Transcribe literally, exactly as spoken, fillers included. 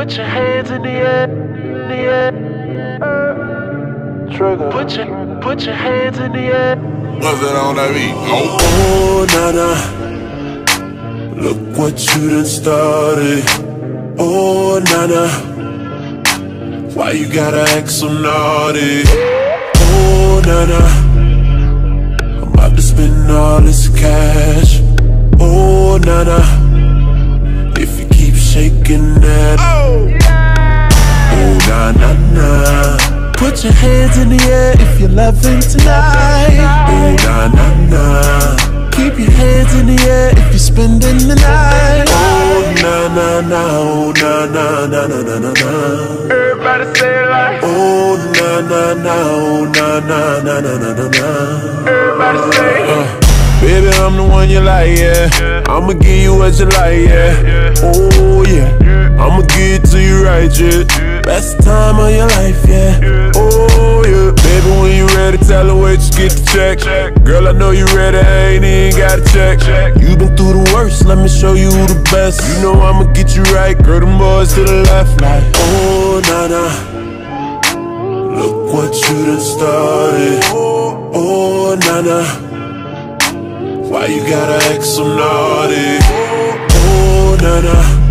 Put your hands in the air, in the air. Trigger. Put your, put your hands in the air. What's that on that beat? Oh, Oh, Nana, look what you done started. Oh, Nana, why you gotta act so naughty? Oh, Nana, I'm about to spend all this cash. Oh, Nana, if you keep shaking that. Oh, oh na na na. Put your hands in the air if you're loving tonight. Oh na na na. Keep your hands in the air if you're spending the night. Oh na na na. Oh na na na na na na na. Everybody say it like. Oh na na na. Oh na na na na na na na. Everybody say it. Uh, baby, I'm the one you like, yeah. I'ma give you what you like, yeah. Oh yeah, I'ma give it to you right, yeah. Best time of your life, yeah. Oh yeah, baby, when you ready, tell her wait, just get the check. Girl, I know you ready, I ain't even gotta check. You been through the worst, let me show you the best. You know I'ma get you right, girl, them boys to the left, like. Oh Nana, look what you done started. Oh Nana, why you gotta act so naughty? Oh, Nana,